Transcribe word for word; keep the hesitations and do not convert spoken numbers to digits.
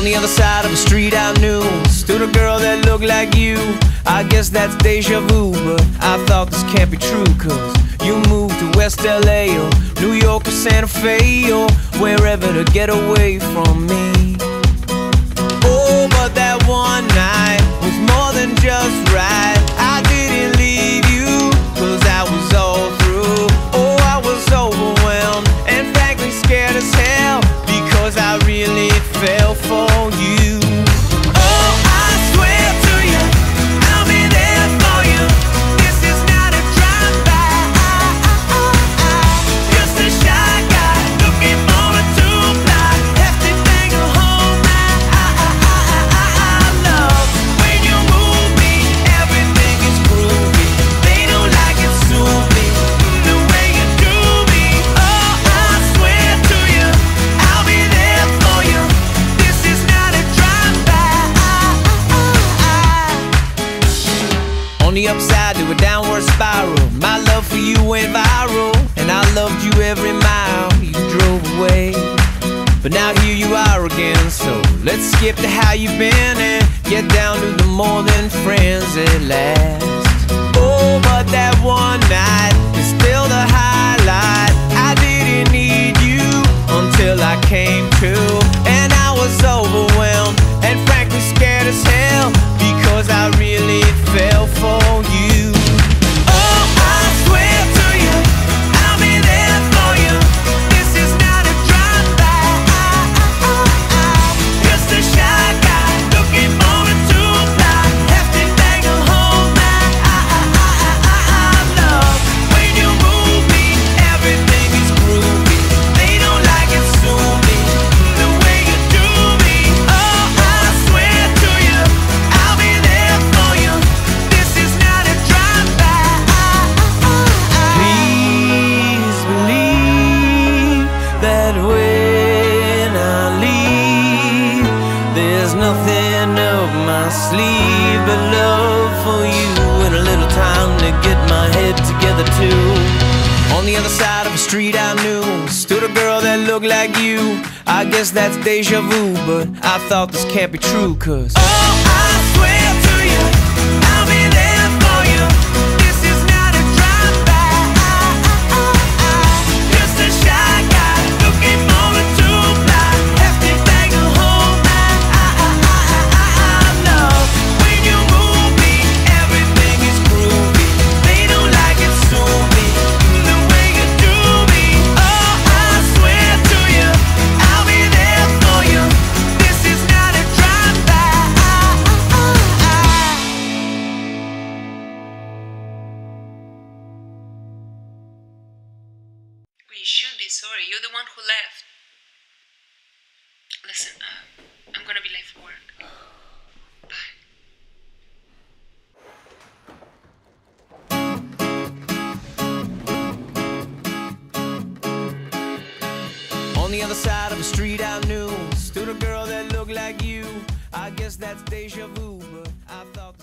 the other side of the street I knew stood a girl that looked like you. I guess that's deja vu, but I thought this can't be true, cause you moved to West L A or New York or Santa Fe or wherever to get away from me. Oh, but that one night was more than just right. I didn't leave you, cause I was all through. Oh, I was overwhelmed and frankly scared as hell, because I really fell for you. Oh, I swear to you, I'll be there for you. This is not a drive-by, just a shy guy looking for a two-ply, hefty thing to hold my love. When you move me, everything is groovy. They don't like it, sue me the way you do me. Oh, I swear to you, I'll be there for you. This is not a drive-by. On the upside to a downward spiral, my love for you went viral, and I loved you every mile you drove away. But now here you are again, so let's skip to how you've been and get down to the more than friends at last. Oh, but that one night is still the highlight. I didn't need you until I came to, and I was overwhelmed and frankly scared as hell, because I really fell for you. Oh, I swear to you, I'll be there for you. This is not a drive-by, just a shy guy looking for a two-ply, hefty thing to hold my love. When you move me, everything is groovy. They don't like it, sue me the way you do me. Oh, I swear to you, I'll be there for you. This is not a drive-by. Please believe that when I leave, there's nothing up my sleeve but love for you, and a little time to get my head together too. On the other side of the street I knew stood a girl that looked like you. I guess that's deja vu, but I thought this can't be true, cause oh, I swear to you, I'll be there for you. This is not a drive-by, just a shy guy looking for a two-ply, hefty thing to hold my love. When you move me, everything is groovy. They don't like it, sue me the way you do me. Oh, I swear to you, I'll be there for you. This is not a drive-by. You should be sorry. You're the one who left. Listen, uh, I'm gonna be late for work. Bye. On the other side of the street I knew stood a girl that looked like you. I guess that's deja vu, but I thought